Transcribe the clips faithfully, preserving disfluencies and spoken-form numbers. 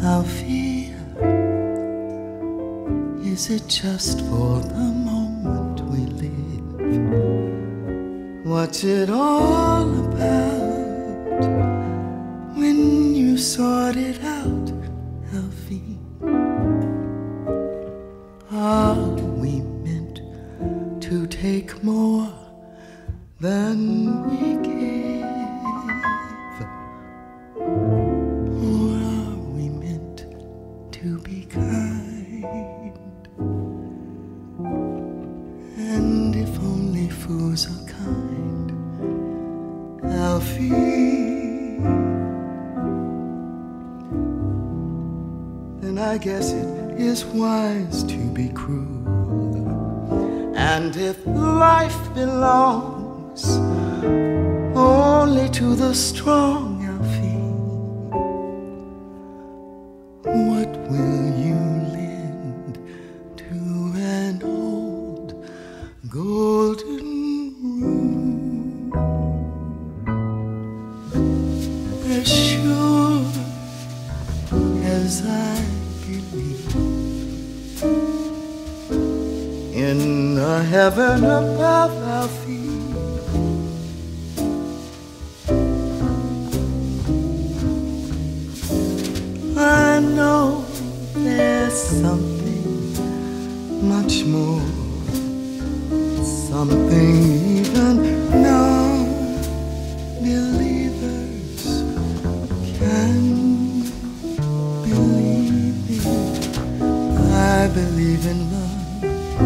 Alfie, is it just for the moment we live? What's it all about when you sort it out, Alfie? Are we meant to take more than we give? Or are we meant to be kind? And if only fools are kind, Alfie, then I guess it is wise to be cruel. And if life belongs only to the strong, Alfie, what will you lend to an old golden rule? As sure as I believe in a heaven above, Alfie, I know there's something much more, something even non-believers can believe in. I believe in love,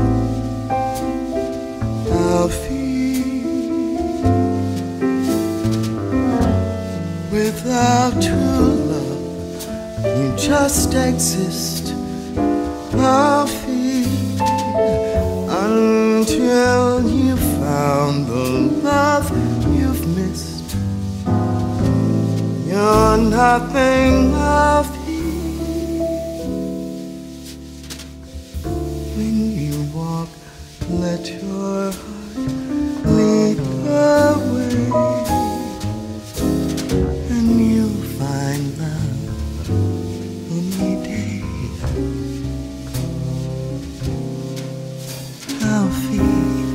Alfie. Without true love, you just exist, Alfie, until you found the love you've missed. You're nothing, Alfie. When you walk, let your heart lead the way, and you'll find love any day, Alfie.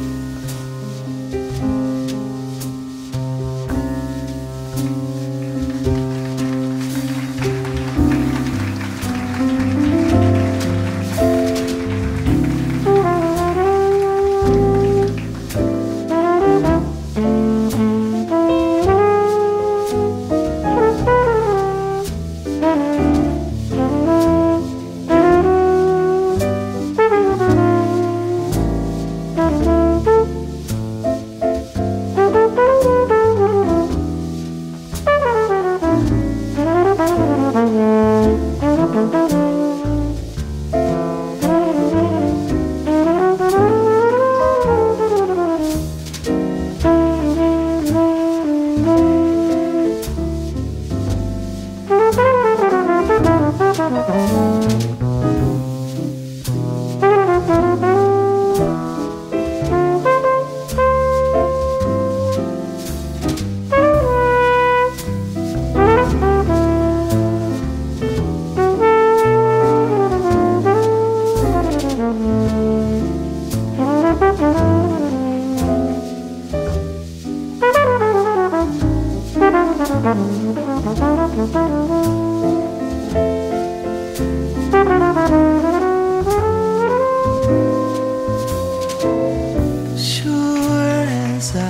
Sure as I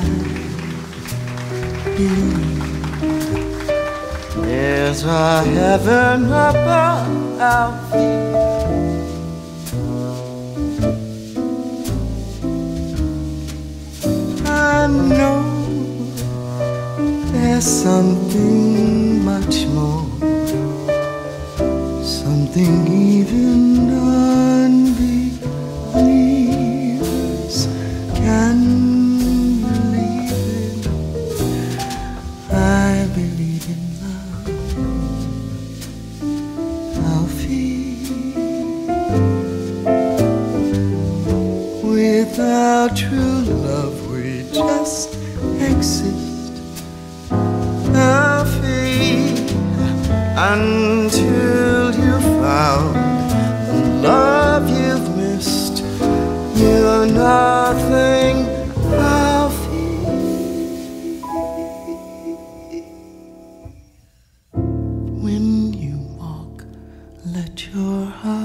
believe there's a heaven above, Alfie, I know there's something much more, something even unbelievers can believe in. I believe in love, Alfie. Without true love, we just exist, Alfie, until you found the love you've missed. You're nothing I'll feel. When you walk, let your heart